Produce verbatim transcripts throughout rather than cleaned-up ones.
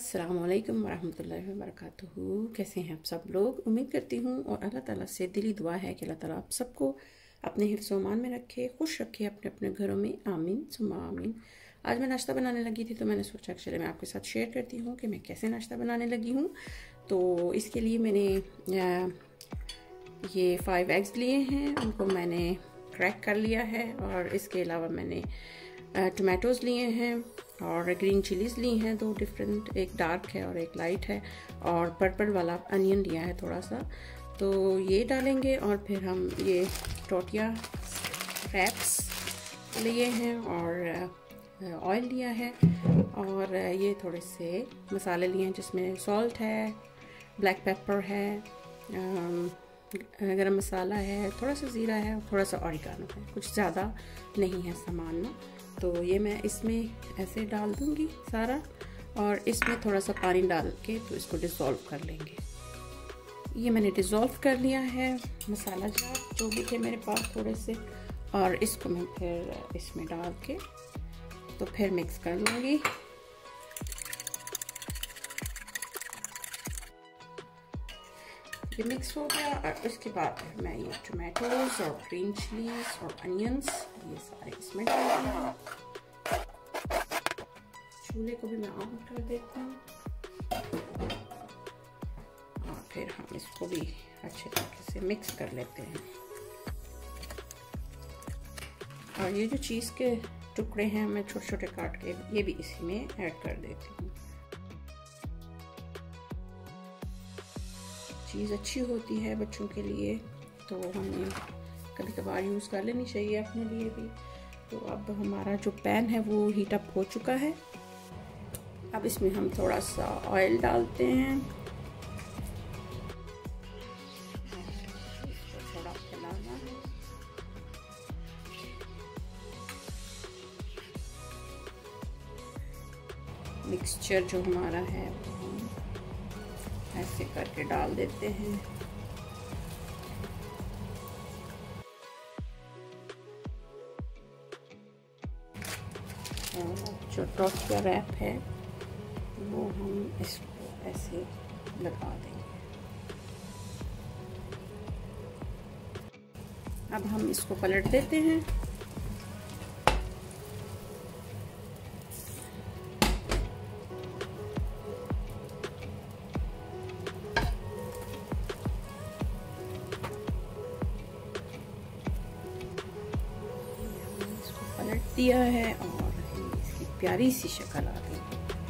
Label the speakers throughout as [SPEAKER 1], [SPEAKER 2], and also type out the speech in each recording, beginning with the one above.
[SPEAKER 1] अस्सलाम वालेकुम वरहमतुल्लाहि वबरकातुहू। कैसे हैं आप सब लोग? उम्मीद करती हूँ और अल्लाह ताला से दिली दुआ है कि अल्लाह ताला आप सबको अपने हिफ्ज़ व अमान में रखे, खुश रखे अपने अपने घरों में, आमीन सुम्मा आमीन। आज मैं नाश्ता बनाने लगी थी तो मैंने सोचा कि चले मैं आपके साथ शेयर करती हूँ कि मैं कैसे नाश्ता बनाने लगी हूँ। तो इसके लिए मैंने ये फाइव एग्स लिए हैं, उनको मैंने क्रैक कर लिया है और इसके अलावा मैंने टमाटोज़ लिए हैं और ग्रीन चिलीज़ ली हैं, दो डिफरेंट, एक डार्क है और एक लाइट है, और पर्पल वाला अनियन लिया है थोड़ा सा। तो ये डालेंगे और फिर हम ये टोटिया रैप्स लिए हैं और ऑयल लिया है और ये थोड़े से मसाले लिए हैं जिसमें सॉल्ट है, ब्लैक पेपर है, गरम मसाला है, थोड़ा सा ज़ीरा है और थोड़ा सा ऑरिगानो है, कुछ ज़्यादा नहीं है सामान ना। तो ये मैं इसमें ऐसे डाल दूँगी सारा और इसमें थोड़ा सा पानी डाल के तो इसको डिज़ोल्व कर लेंगे। ये मैंने डिज़ोल्व कर लिया है मसाला जार जो भी थे मेरे पास थोड़े से, और इसको मैं फिर इसमें डाल के तो फिर मिक्स कर लूँगी। ये मिक्स हो गया और उसके बाद मैं ये टमाटोज और ग्रीन चिलीज और अनियंस ये सारे इसमें डाल दूँगी। चूल्हे को भी मैं ऑन कर देती हूँ और फिर हम इसको भी अच्छे तरीके से मिक्स कर लेते हैं। और ये जो चीज़ के टुकड़े हैं मैं छोटे छोटे काट के ये भी इसी में ऐड कर देती हूँ। चीज़ अच्छी होती है बच्चों के लिए तो हमें कभी कभार यूज़ कर लेनी चाहिए अपने लिए भी। तो अब हमारा जो पैन है वो हीट अप हो चुका है। अब इसमें हम थोड़ा सा ऑयल डालते हैं, इसको थोड़ा फैलाना है। मिक्सचर जो हमारा है वो हम ऐसे करके डाल देते हैं। और जो टोटिया रैप है वो हम इसको ऐसे लगा देंगे। अब हम इसको पलट देते हैं। पलट दिया है और इसकी प्यारी सी शक्ल आ गई।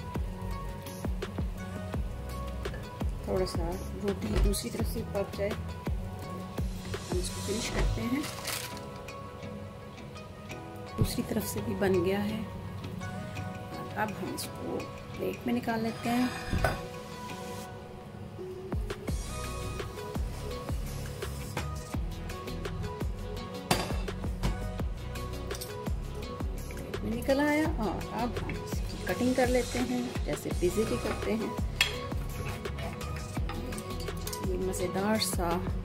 [SPEAKER 1] थोड़ा सा रोटी दूसरी तरफ से पक जाए हम इसको फिनिश करते हैं। दूसरी तरफ से भी बन गया है। अब हम इसको प्लेट में निकाल लेते हैं। प्लेट में निकल आया और अब हम इसकी कटिंग कर लेते हैं जैसे पिज़्ज़े की करते हैं। ये मज़ेदार सा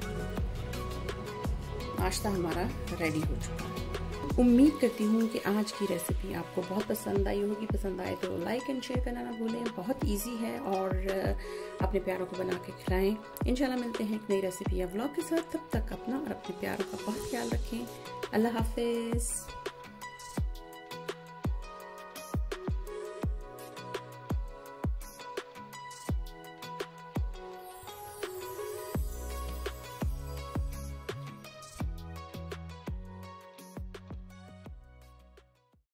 [SPEAKER 1] नाश्ता हमारा रेडी हो चुका है। उम्मीद करती हूँ कि आज की रेसिपी आपको बहुत पसंद आई होगी। पसंद आए तो लाइक एंड शेयर करना ना भूलें। बहुत इजी है और अपने प्यारों को बना के खिलाएं। इंशाल्लाह मिलते हैं एक नई रेसिपी या व्लॉग के साथ। तब तक अपना और अपने प्यारों का बहुत ख्याल रखें। अल्लाह हाफिज़।